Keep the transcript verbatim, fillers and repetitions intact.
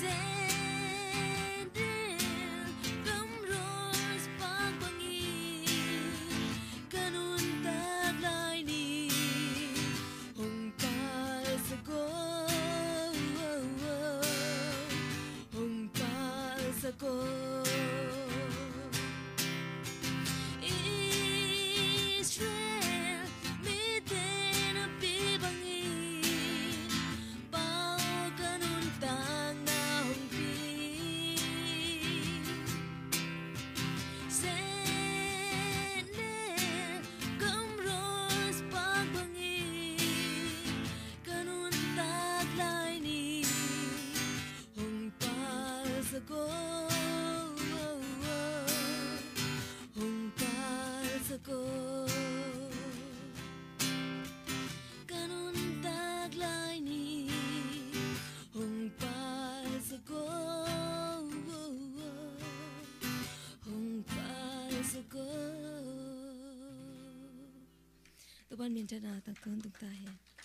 Israel miten api bangin pau kanuntang na humpi sene kamros pagbangin kanuntag laini hungpal sa ko ko kanuntag laini hungpal sa ko hungpal sa ko tuban minta na takkan tuk tahe